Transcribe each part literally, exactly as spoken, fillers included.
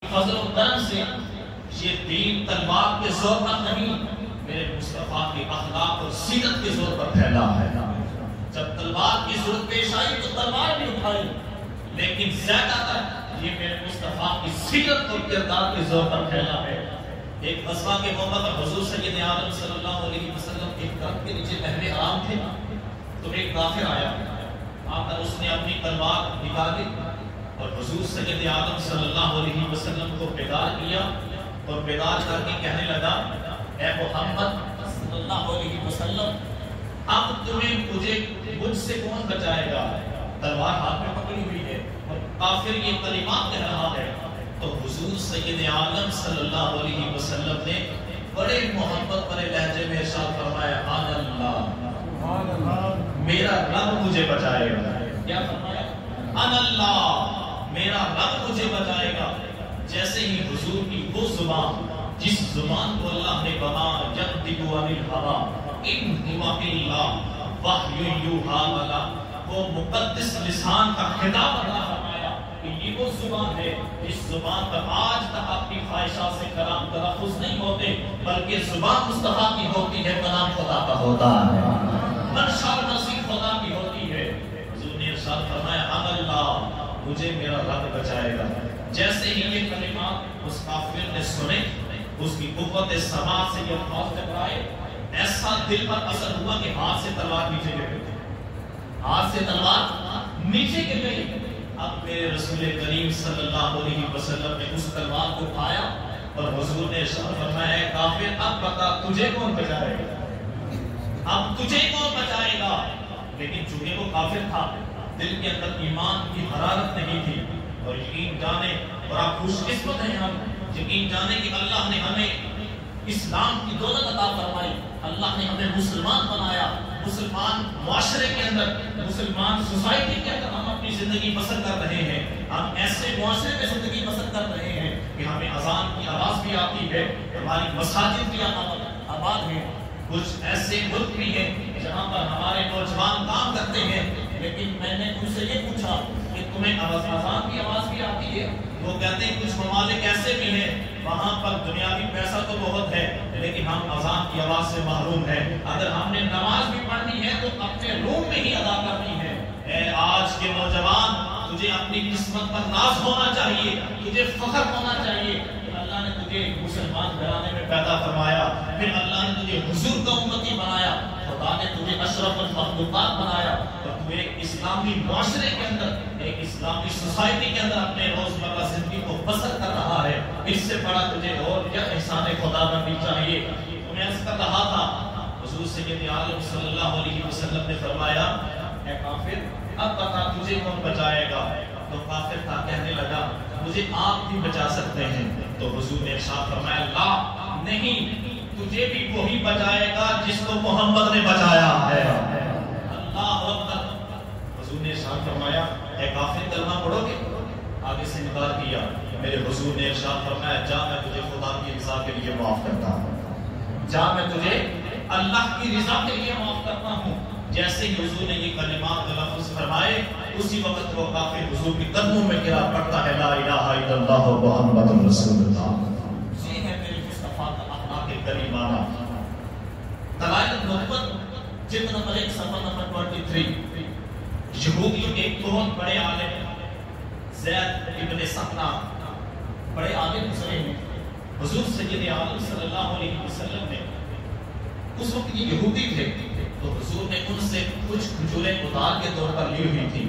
فضل و کرم سے یہ دین تلوار کے زور پر نہیں، میرے مصطفیٰ کے اخلاق اور سیرت کے زور پر پھیلا ہے۔ جب تلوار کی ضرورت پیش آئی تو تلوار بھی اٹھائی، لیکن زیادہ تر یہ میرے مصطفیٰ کی سیرت اور کردار کے زور پر پھیلا ہے۔ ایک غزوہ کے موقع پر حضور سید عالم صلی اللہ علیہ وسلم ایک درخت کے نیچے اہل حرام تھے، تو ایک کافر آیا، آ کر اس نے اپنی تلوار نکالی اور حضور سید عالم صلی اللہ علیہ وسلم کو بیدار کیا، اور بیدار کر کے کہنے لگا، اے محمد صلی اللہ علیہ وسلم، اب تمہیں مجھے مجھ سے کون بچائے گا؟ تلوار ہاتھ میں پکڑی ہوئی ہے اور کافر یہ کلمات کہہ رہا ہے۔ تو حضور سید عالم صلی اللہ علیہ وسلم نے بڑے محبت بڑے لہجے میں ارشاد فرمایا، آن اللہ، میرا رب مجھے بچائے گا۔ کیا فرمایا؟ آن اللہ، میرا رب مجھے بچائے گا۔ جیسے ہی حضور کی وہ زبان جس زبان کو اللہ نے کہا یَنطِقُ عَنِ الْهَوَىٰ إِنْ هُوَ إِلَّا وَحْیٌ یُوحَىٰ، وہ مقدس لسان کا خطاب اللہ فرمایا کہ یہ وہ زبان ہے جس زبان پر آج تک اپنی خواہشات سے کلام تلفظ نہیں ہوتے، بلکہ زبان مصطفیٰ کی ہوتی ہے، کلام خدا کا ہوتا ہے، منشا اور نصیب خدا کی ہوتی ہے۔ حضور نے ارشاد فرمایا، آن اللہ، مجھے میرا رب بچائے گا۔ جیسے ہی یہ کلمات اس کافر نے سنے، اس کی قوت سماعت سے یہ الفاظ ٹکرائے، ایسا دل پر اثر ہوا کہ ہاتھ سے تلوار نیچے گر گئی، ہاتھ سے تلوار نیچے گر گئی۔ اب میرے رسول کریم صلی اللہ علیہ وسلم نے اس تلوار کو اٹھایا اور حضور نے ارشاد فرمایا، اے کافر، اب بتا تجھے کون بچائے گا؟ اب تجھے کون بچائے گا؟ لیکن چونکہ وہ کافر تھا، دل کے اندر ایمان کی حرارت نہیں تھی، اور یقین جانے، اور آپ خوش قسمت ہیں، ہم یقین جانے کہ اللہ نے ہمیں اسلام کی دولت عطا فرمائی، اللہ نے ہمیں مسلمان بنایا، مسلمان معاشرے کے اندر، مسلمان سوسائٹی کے اندر ہم اپنی زندگی بسر کر رہے ہیں۔ ہم ایسے معاشرے میں زندگی بسر کر رہے ہیں کہ ہمیں اذان کی آواز بھی آتی ہے، ہماری مساجد بھی آباد ہیں، کچھ ایسے ملک بھی ہیں جہاں پر ہمارے نوجوان کام کرتے ہیں، لیکن میں نے ان سے یہ پوچھا کہ تمہیں اذان کی آواز بھی آتی ہے؟ وہ کہتے ہیں کچھ ممالک ایسے بھی ہیں وہاں پر دنیاوی پیسہ تو بہت ہے، لیکن ہم اذان کی آواز سے محروم ہیں۔ اگر ہم نے نماز بھی پڑھنی ہے تو اپنے روم میں ہی ادا کرنی ہے۔ اے آج کے نوجوان، تجھے اپنی قسمت پر ناز ہونا چاہیے، تجھے فخر ہونا چاہیے کہ اللہ نے تجھے مسلمان گھرانے میں پیدا فرمایا، پھر اللہ نے تجھے حضور کا امتی بنایا، خدا نے تجھے اشرف المخلوقات بنایا، اور تو ایک اسلامی معاشرے کے اندر، ایک اسلامی سوسائٹی کے اندر اپنے روزمرہ زندگی کو بسر کر رہا ہے۔ اس سے بڑا تجھے اور کیا احسان خدا بندی چاہیے؟ تو میں عرض کر رہا تھا، حضور سید عالم صلی اللہ علیہ وسلم نے فرمایا، اے کافر، اب بتا تجھے کون بچائے گا؟ تو کافر تھا، کہنے لگا مجھے آپ بھی بچا سکتے ہیں۔ تو حضور نے ارشاد فرمایا، لا، نہیں، تجھے بھی وہی بچائے گا جس کو محمد نے بچایا ہے۔ اللہ اکبر۔ حضور نے ارشاد فرمایا، اے کافر، کلمہ پڑھو گے؟ آگے سے انکار کیا۔ میرے حضور نے ارشاد فرمایا، جا، میں تجھے خدا کی رضا کے لیے معاف کرتا ہوں، جا، میں تجھے اللہ کی رضا کے لیے معاف کرتا ہوں۔ جیسے ہی حضور نے یہ کلمات تلفظ فرمائے، اسی وقت وہ کافر حضور کی قدموں میں گرا پڑتا ہے، لا الہ الا اللہ محمد رسول اللہ۔ یہ ہے میرے مصطفیٰ کا اخلاق کریمانہ۔ دلائل النبوت جلد نمبر ایک صفحہ نمبر تیئیس۔ یہودیوں کے ایک بہت بڑے عالم زید ابن سقنا، بڑے عالم گزرے ہیں، حضور سید عالم صلی اللہ علیہ وسلم نے، اس وقت یہ یہودی تھے، تو حضور نے ان سے کچھ کھجوریں ادار کے طور پر لی ہوئی تھی۔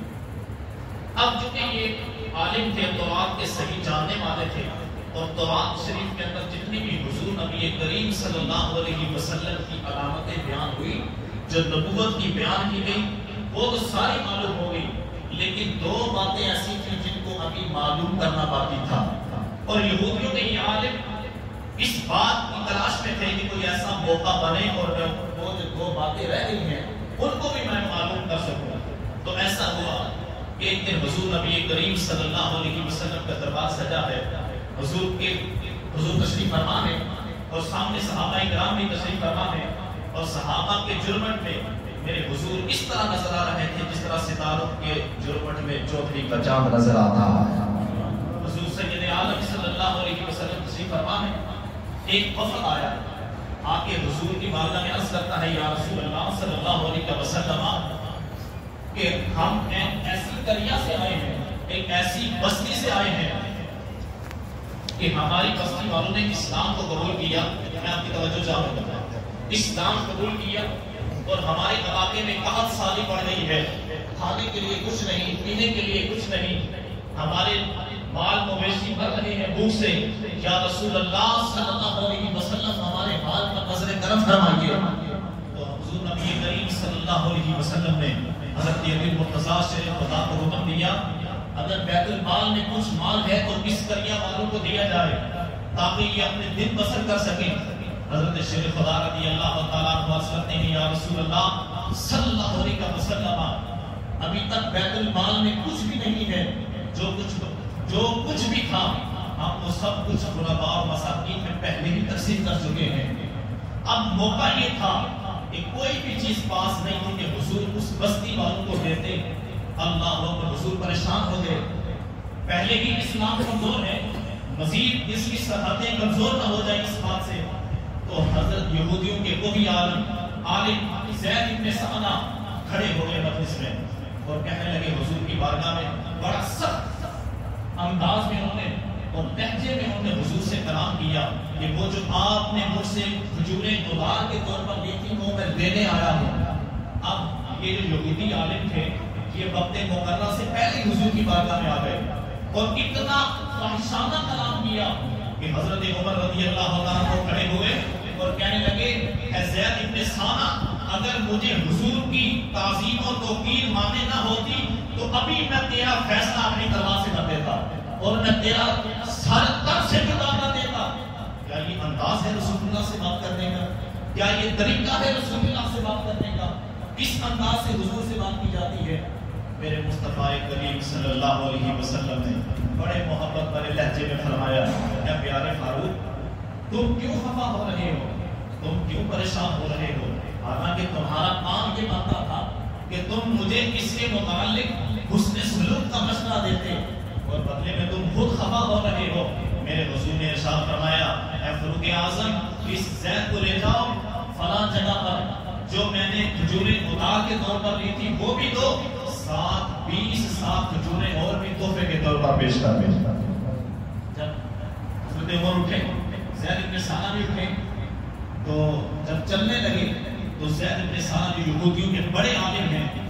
اب چونکہ یہ عالم تھے، تورات کے صحیح جاننے والے تھے، اور تورات شریف کے اندر جتنی بھی حضور نبی کریم صلی اللہ علیہ وسلم کی علامتیں بیان ہوئی، جو نبوت کی بیان کی گئی، وہ تو ساری معلوم ہو گئی، لیکن دو باتیں ایسی تھیں جن کو ابھی معلوم کرنا باقی تھا، اور یہودیوں کے یہ عالم اس بات کی تلاش میں تھے کہ کوئی ایسا موقع بنے اور وہ جو دو باتیں رہ گئی ہیں ان کو بھی میں معلوم کر سکوں۔ تو ایسا ہوا کہ ایک دن حضور نبی کریم صلی اللہ علیہ وسلم کا دربار سجا ہے، حضور کے حضور تشریف فرما ہے، اور سامنے صحابہ کرام بھی تشریف فرما ہے، اور صحابہ کے جرمٹ میں میرے حضور اس طرح نظر آ رہے تھے جس طرح ستاروں کے جرمٹ میں چودھری کا چاند نظر آتا ہے۔ حضور سید عالم ایک وفد آیا آ کے حضور کی بارگاہ میں عرض کرتا ہے یا رسول اللہ صلی اللہ علیہ وسلم کہ ہم ایک ایسی قریہ سے آئے ہیں، ایک ایسی بستی سے آئے ہیں کہ ہماری بستی والوں نے اسلام کو قبول کیا. میں آپ کی توجہ چاہوں گا، اسلام قبول کیا اور ہمارے علاقے میں قحط سالی پڑ گئی ہے، کھانے کے لیے کچھ نہیں، پینے کے لیے کچھ نہیں، ہمارے مال مویشی مر رہے ہیں بھوک سے. یا رسول اللہ صلی اللہ علیہ وسلم ہمارے حال پر نظر کرم فرمائیے. تو حضور نبی کریم صلی اللہ علیہ وسلم نے حضرت امیر مرتضیٰ سے خدا کو حکم دیا اگر بیت المال میں کچھ مال ہے تو اس قریہ والوں کو دیا جائے تاکہ یہ اپنے دن بسر کر سکیں. حضرت شیر خدا رضی اللہ تعالیٰ عنہ کرتے ہیں یا رسول اللہ صلی اللہ علیہ وسلم ابھی تک بیت المال میں کچھ بھی نہیں ہے، جو کچھ جو کچھ بھی تھا ہم وہ سب کچھ غرباء اور مساکین میں پہلے ہی تقسیم کر چکے ہیں. اب موقع یہ تھا کہ کوئی بھی چیز پاس نہیں تھی کہ حضور اس بستی والوں کو دیتے. اللہ اکبر، حضور پریشان ہو گئے. پہلے ہی اسلام کمزور ہے، مزید اس کی سرحدیں کمزور نہ ہو جائیں اس بات سے. تو حضرت یہودیوں کے وہ بھی عالم عالم زید ابن سعنہ کھڑے ہو گئے مجلس میں اور کہنے لگے حضور کی بارگاہ میں بڑا سخت انداز میں انہوں نے اور لہجے میں انہوں نے حضور سے کلام کیا کہ وہ جو آپ نے مجھ سے کھجوریں گزار کے طور پر لی تھی وہ میں دینے آیا ہوں. اب یہ جو یہودی عالم تھے یہ وقت مقررہ سے پہلے حضور کی بارگاہ میں آ گئے اور اتنا فحشانہ کلام کیا کہ حضرت عمر رضی اللہ عنہ کو کھڑے ہوئے اور کہنے لگے اے زید ابن سعنہ اگر مجھے حضور کی تعظیم و توقیر مانے نہ ہوتی تو ابھی میں تیرا فیصلہ اپنی تلوار سے کر دیتا اور میں تیرا سر تک سے جدا نہ دیتا. کیا یہ انداز ہے رسول اللہ سے بات کرنے کا؟ کیا یہ طریقہ ہے رسول اللہ سے بات کرنے کا؟ کس انداز سے حضور سے بات کی جاتی ہے؟ میرے مصطفیٰ کریم صلی اللہ علیہ وسلم نے بڑے محبت بڑے لہجے میں فرمایا اے پیارے فاروق تم کیوں خفا ہو رہے ہو، تم کیوں پریشان ہو رہے ہو؟ حالانکہ تمہارا کام یہ بنتا تھا کہ تم مجھے اس کے متعلق حسن سلوک کا مشورہ دیتے اور بدلے میں تم خود خفا ہو رہے ہو. میرے حضور نے ارشاد فرمایا اے فاروق اعظم اس زید کو لے جاؤ فلاں جگہ پر، جو میں نے کھجوریں خدا کے طور پر لی تھی وہ بھی دو، ساتھ بیس سات کھجوریں اور بھی تحفے کے طور پر پیش کر دیں. جب حضرت عمر اٹھے، زید ابن سعنہ بھی اٹھے، تو جب چلنے لگے تو زید ابن سعنہ جو یہودیوں کے بڑے عالم ہیں